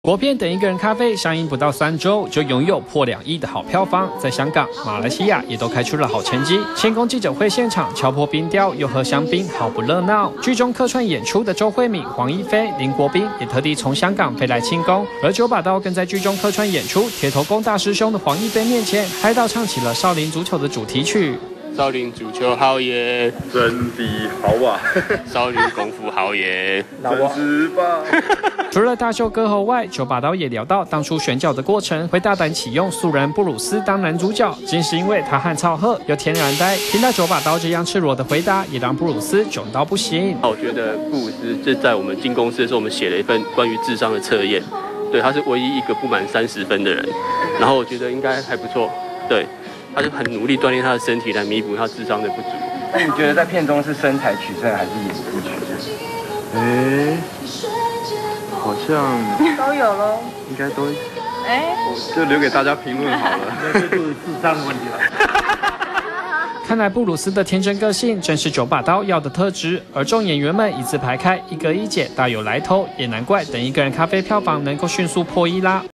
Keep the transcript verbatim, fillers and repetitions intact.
国片《等一个人咖啡》上映不到三周，就拥有破两亿的好票房，在香港、马来西亚也都开出了好成绩。庆功记者会现场，敲破冰雕又喝香槟，毫不热闹。剧中客串演出的周慧敏、黄一菲、林国斌也特地从香港飞来庆功，而九把刀更在剧中客串演出。铁头功大师兄的黄一菲面前，嗨到唱起了少林足球的主题曲。 少林足球好耶， 真的好啊！ 少林功夫好耶， 真是棒！ 除了大秀歌喉外，九把刀也聊到当初选角的过程，会大胆启用素人布鲁斯当男主角，竟是因为他和曹赫有天然呆。听到九把刀这样赤裸的回答，也让布鲁斯囧到不行。 我觉得布鲁斯这在我们进公司的时候，我们写了一份关于智商的测验，对，他是唯一一个不满三十分的人，然后我觉得应该还不错，对。 他就很努力锻炼他的身体来弥补他智商的不足。 那你觉得在片中是身材取胜还是演技取胜？ 哎，好像都有喽， 应该都， 哎， 就留给大家评论好了。 那这就是智商的问题了。 看来布鲁斯的天真个性正是九把刀要的特质，而众演员们一字排开，一哥一姐大有来头，也难怪等一个人咖啡票房能够迅速破亿啦。